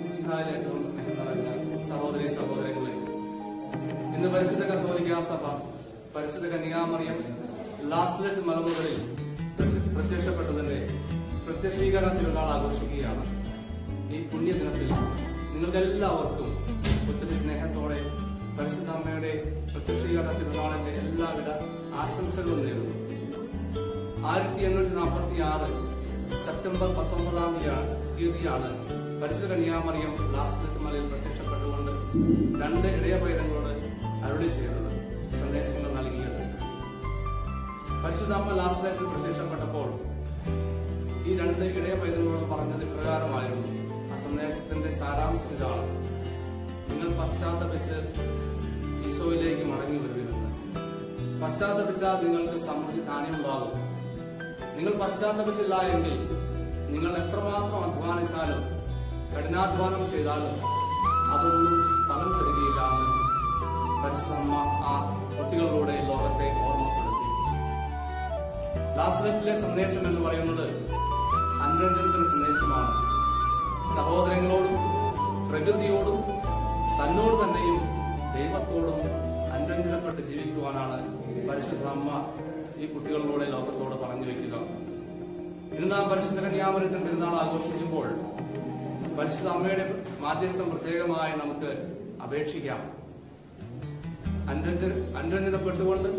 മിശിഹായിലെ ഏറ്റവും സ്നേഹം നിറഞ്ഞ സഹോദരി സഹോദരങ്ങളെ, ഇന്ന് പരിശുദ്ധ കത്തോലിക്കാ സഭ പരിശുദ്ധ കന്യാമറിയം ലാസ്ലറ്റ് മലമുകളിൽ പ്രത്യക്ഷപ്പെട്ടതിന്റെ പ്രത്യക്ഷീകരണ തിരുനാൾ ആഘോഷിക്കുകയാണ്. ഈ പുണ്യദിനത്തിൽ നിങ്ങൾക്കെല്ലാവർക്കും ഒത്തിരി സ്നേഹത്തോടെ പരിശുദ്ധ അമ്മയുടെ പ്രത്യക്ഷീകരണ തിരുനാളിന്റെ എല്ലാവിധ ആശംസകളും നേരുന്നു. 1846 സെപ്റ്റംബർ 19-ാം തീയതിയാണ് പരിശുദ്ധ കന്യാമറിയം ലാസ്ലറ്റ് മലയിൽ പ്രത്യക്ഷപ്പെട്ടുകൊണ്ട് 2 ഇടയപൈതങ്ങളോട് അരുളി ചെയ്തത്, സന്ദേശങ്ങൾ നൽകിയത്. പരിശുദ്ധ അമ്മ ലാസ്ലറ്റിൽ പ്രത്യക്ഷപ്പെട്ടപ്പോൾ ഈ 2 ഇടയപൈതങ്ങളോട് പറഞ്ഞത് ഇപ്രകാരമായിരുന്നു. ആ സന്ദേശത്തിന്റെ സാരാംശം ഇതാണ്: നിങ്ങൾ പശ്ചാത്തപിച്ച് ഈശോയിലേക്ക് മടങ്ങി വരുമെന്ന്. പശ്ചാത്തപിച്ചാൽ നിങ്ങൾക്ക് സമൃദ്ധി താനെയുണ്ടാകും. നിങ്ങൾ പശ്ചാത്തപിച്ചില്ല എങ്കിൽ നിങ്ങൾ എത്രമാത്രം അധ്വാനിച്ചാലും കഠിനാധ്വാനം ചെയ്താലും അതൊന്നും ഫലം തരികയില്ല എന്ന് പരിശുദ്ധ അമ്മ ആ കുട്ടികളിലൂടെ ലോകത്തെ ഓർമ്മപ്പെടുത്തി. ലാസ്ലറ്റിലെ സന്ദേശം എന്ന് പറയുന്നത് അനുരഞ്ജനത്തിന്റെ സന്ദേശമാണ്. സഹോദരങ്ങളോടും പ്രകൃതിയോടും തന്നോട് തന്നെയും ദൈവത്തോടും അനുരഞ്ജനപ്പെട്ട് ജീവിക്കുവാനാണ് പരിശുദ്ധ അമ്മ ഈ കുട്ടികളിലൂടെ ലോകത്തോട് പറഞ്ഞു വെക്കുക. ഇന്ന് നാം പരിശുദ്ധ കന്യാമറിയത്തിന്റെ തിരുനാൾ ആഘോഷിക്കുമ്പോൾ പരിശുദ്ധ അമ്മയുടെ മാധ്യസ്ഥം പ്രത്യേകമായി നമുക്ക് അപേക്ഷിക്കാം. അനുരഞ്ജനപ്പെട്ടുകൊണ്ട്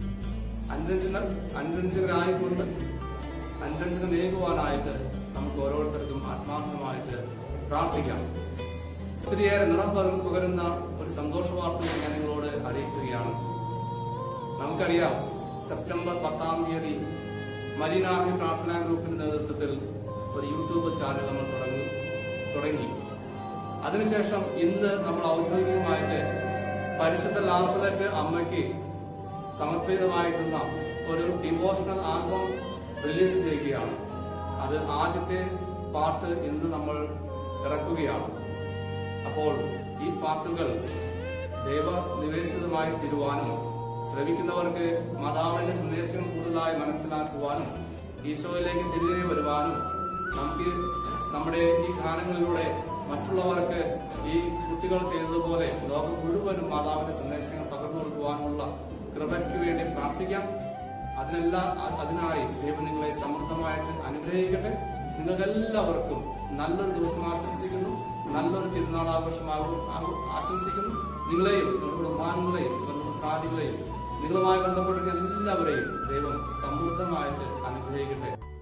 അനുരഞ്ജകരായിക്കൊണ്ട് അനുരഞ്ജനമേകുവാനായിട്ട് നമുക്ക് ഓരോരുത്തർക്കും ആത്മാർത്ഥമായിട്ട് പ്രാർത്ഥിക്കാം. ഒത്തിരിയേറെ നിറം പകരുന്ന ഒരു സന്തോഷ വാർത്ത ഞാൻ നിങ്ങളോട് അറിയിക്കുകയാണ്. നമുക്കറിയാം, സെപ്റ്റംബർ 10-ാം തീയതി മരീന ആർമി പ്രാർത്ഥനാ ഗ്രൂപ്പിന്റെ നേതൃത്വത്തിൽ ഒരു യൂട്യൂബ് ചാനൽ നമ്മൾ തുടങ്ങി. അതിനുശേഷം ഇന്ന് നമ്മൾ ഔദ്യോഗികമായിട്ട് പരിശുദ്ധ ലാസ്ലറ്റ് അമ്മയ്ക്ക് സമർപ്പിതമായിട്ടുള്ള ഒരു ഡിവോഷണൽ ആൽബം റിലീസ് ചെയ്യുകയാണ്. അത് ആദ്യത്തെ പാട്ട് ഇന്ന് നമ്മൾ ഇറക്കുകയാണ്. അപ്പോൾ ഈ പാട്ടുകൾ ദൈവനിവേശിതമായി തീരുവാനും ശ്രമിക്കുന്നവർക്ക് മാതാവിന്റെ സന്ദേശം കൂടുതലായി മനസ്സിലാക്കുവാനും ഈശോയിലേക്ക് തിരികെ വരുവാനും നമുക്ക് നമ്മുടെ ഈ ഗാനങ്ങളിലൂടെ മറ്റുള്ളവർക്ക് ഈ കുട്ടികൾ ചെയ്തതുപോലെ ലോകം മുഴുവനും മാതാവിന്റെ സന്ദേശങ്ങൾ പകർന്നു കൊടുക്കുവാനുള്ള കൃപയ്ക്ക് വേണ്ടി പ്രാർത്ഥിക്കാം. അതിനായി ദൈവം നിങ്ങളെ സമൃദ്ധമായിട്ട് അനുഗ്രഹിക്കട്ടെ. നിങ്ങൾക്കെല്ലാവർക്കും നല്ലൊരു ദിവസം ആശംസിക്കുന്നു. നല്ലൊരു തിരുനാൾ ആശംസിക്കുന്നു. നിങ്ങളെയും നിങ്ങളുടെ കുടുംബാംഗങ്ങളെയും നിങ്ങളുടെ നിങ്ങളുമായി ബന്ധപ്പെട്ടിരിക്കുന്ന എല്ലാവരെയും ദൈവം സമൃദ്ധമായിട്ട് അനുഗ്രഹിക്കട്ടെ.